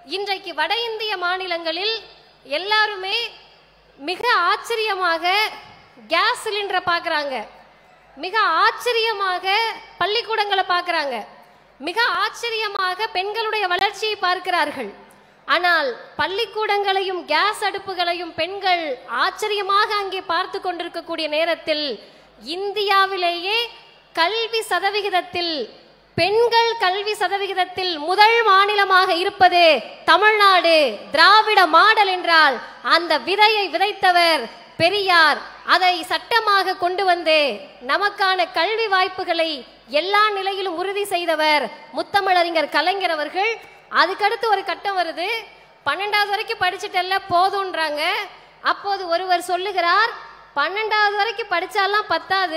இன்றைக்கு வட இந்திய மாநிலங்களில் எல்லாருமே மிக ஆச்சரியமாக கேஸ் சிலிண்டரை பார்க்குறாங்க, மிக ஆச்சரியமாக பள்ளிக்கூடங்களை பார்க்குறாங்க, மிக ஆச்சரியமாக பெண்களுடைய வளர்ச்சியை பார்க்கிறார்கள். ஆனால் பள்ளிக்கூடங்களையும் கேஸ் அடுப்புகளையும் பெண்கள் ஆச்சரியமாக அங்கே பார்த்து கொண்டிருக்கக்கூடிய நேரத்தில் இந்தியாவிலேயே கல்வி சதவிகிதத்தில் பெண்கள் கல்வி சதவிகிதத்தில் முதல் மாநிலமாக இருப்பது தமிழ்நாடு. திராவிட மாடல் என்றால் அந்த விதையை விதைத்தவர் பெரியார். அதை சட்டமாக கொண்டு வந்து நமக்கான கல்வி வாய்ப்புகளை எல்லா நிலையிலும் உறுதி செய்தவர் முத்தமிழறிஞர் கலைஞர் அவர்கள். அதுக்கடுத்து ஒரு கட்டம் வருது, 12வது வரைக்கும் படிச்சுட்டல்ல போதும்ன்றாங்க. அப்போது ஒருவர் சொல்லுகிறார், 12வது வரைக்கும் படிச்சாலாம் பத்தாது,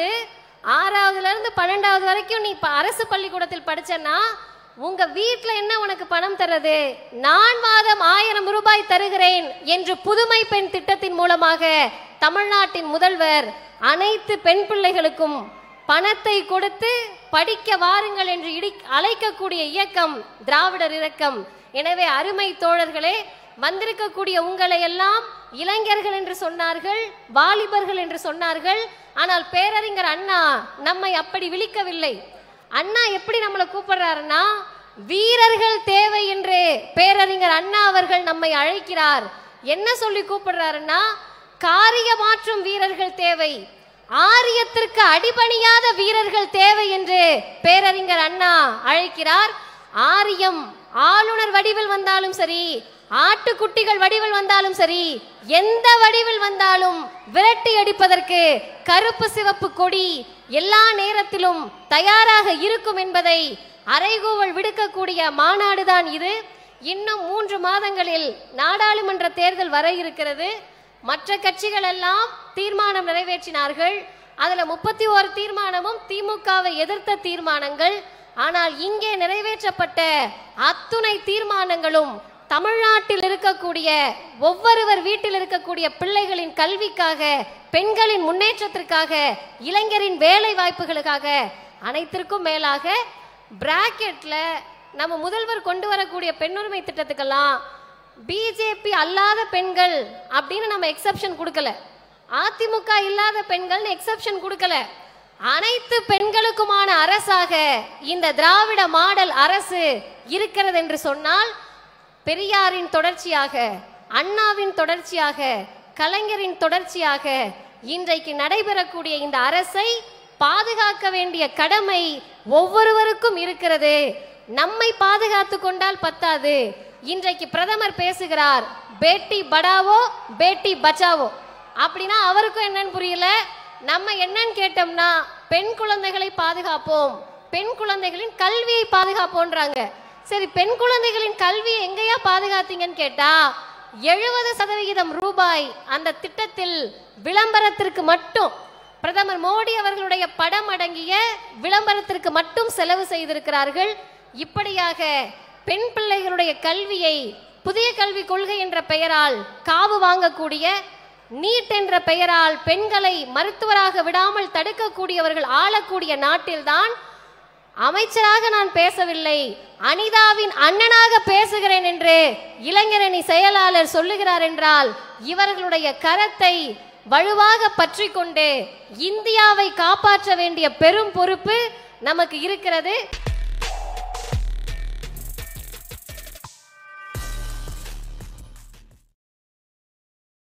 6வதுல இருந்து 12வது வரைக்கும் நீ அரசு பள்ளிக்கூடத்தில் படிச்சனா உங்க வீட்டுல என்ன உனக்கு பணம் தர்றது, நான் மாதம் 1000 ரூபாய் தருகிறேன் என்று புதுமை பெண் திட்டத்தின் மூலமாக தமிழ்நாட்டின் முதல்வர் அனைத்து பெண் பிள்ளைகளுக்கும் பணத்தை கொடுத்து படிக்க வாருங்கள் என்று அழைக்கக்கூடிய இயக்கம் திராவிடர் இயக்கம். எனவே அருமை தோழர்களே, வந்திருக்கக்கூடிய உங்களை எல்லாம் இளைஞர்கள் என்று சொன்னார்கள், வாலிபர்கள் என்று சொன்னார்கள். ஆனால் பேரறிஞர் அண்ணா நம்மை அப்படி விழிக்கவில்லை. அண்ணா எப்படி நம்மளை கூப்பிடுறாருன்னா, வீரர்கள் தேவை என்று பேரறிஞர் அண்ணா அவர்கள் நம்மை அழைக்கிறார். என்ன சொல்லி கூப்பிடுறாருன்னா, காரியமாற்றும் வீரர்கள் தேவை, ஆரியத்திற்கு அடிபணியாத வீரர்கள் தேவை என்று பேரறிஞர் அண்ணா அழைக்கிறார். ஆரியம் ஆளுநர் வடிவில் வந்தாலும் சரி, ஆட்டுக்குட்டிகள் வடிவில் வந்தாலும் சரி, எந்த வடிவில் வந்தாலும் விரட்டி அடிப்பதற்கு கருப்பு சிவப்பு கொடி எல்லா நேரத்திலும் தயாராக இருக்கும் என்பதை அறைகூவல் விடுக்கக்கூடிய மாநாடுதான் இது. இன்னும் 3 மாதங்களில் நாடாளுமன்ற தேர்தல் வர இருக்கிறது. மற்ற கட்சிகள் எல்லாம் தீர்மானம் நிறைவேற்றினார்கள். அதுல 31 தீர்மானமும் திமுகவை எதிர்த்த தீர்மானங்கள். ஆனால் இங்கே நிறைவேற்றப்பட்ட அத்துணை தீர்மானங்களும் தமிழ்நாட்டில் இருக்கக்கூடிய ஒவ்வொருவர் வீட்டில் இருக்கக்கூடிய பிள்ளைகளின் கல்விக்காக, பெண்களின் முன்னேற்றத்திற்காக, இளைஞரின் வேலை வாய்ப்புகளுக்காக, அனைத்திற்கும் மேலாக பிராக்கெட்ல நம்ம முதல்வர் கொண்டு வரக்கூடிய பெண்ணுரிமை திட்டத்துக்கெல்லாம் பிஜேபி அல்லாத பெண்கள் அப்படின்னு நம்ம எக்ஸப்ஷன் கொடுக்கல, அதிமுக இல்லாத பெண்கள் எக்ஸப்ஷன் கொடுக்கல. அனைத்து பெண்களுக்குமான அரசாக இந்த திராவிட மாடல் அரசு இருக்கிறது என்று சொன்னால், பெரியாரின் தொடர்ச்சியாக, அண்ணாவின் தொடர்ச்சியாக, கலைஞரின் தொடர்ச்சியாக இன்றைக்கு நடைபெறக்கூடிய இந்த அரசை பாதுகாக்க வேண்டிய கடமை ஒவ்வொருவருக்கும் இருக்கிறது. நம்மை பாதுகாத்து கொண்டால் பத்தாது. இன்றைக்கு பிரதமர் பேசுகிறார், பேட்டி படாவோ பேட்டி பச்சாவோ. அப்படின்னா அவருக்கும் என்னன்னு புரியல. நம்ம என்னன்னு கேட்டோம்னா, பெண் குழந்தைகளை பாதுகாப்போம், பெண் குழந்தைகளின் கல்வியை பாதுகாப்போன்றாங்க. சரி, பெண் குழந்தைகளின் கல்வியை எங்கேயா பாதுகாத்தீங்கன்னு கேட்டா, 70% ரூபாய் அந்த திட்டத்தில் விளம்பரத்திற்கு மட்டும், பிரதமர் மோடி அவர்களுடைய படம் அடங்கிய விளம்பரத்திற்கு மட்டும் செலவு செய்திருக்கிறார்கள். இப்படியாக பெண் பிள்ளைகளுடைய கல்வியை புதிய கல்விக் கொள்கை என்ற பெயரால் காவு வாங்கக்கூடிய, நீட் என்ற பெயரால் பெண்களை மருத்துவராக விடாமல் தடுக்கக்கூடியவர்கள் ஆளக்கூடிய நாட்டில்தான் அமைச்சராக நான் பேசவில்லை, அனிதாவின் அண்ணனாக பேசுகிறேன் என்று இளைஞரணி செயலாளர் சொல்லுகிறார் என்றால், இவர்களுடைய கரத்தை வலுவாக பற்றி கொண்டு இந்தியாவை காப்பாற்ற வேண்டிய பெரும் பொறுப்பு நமக்கு இருக்கிறது.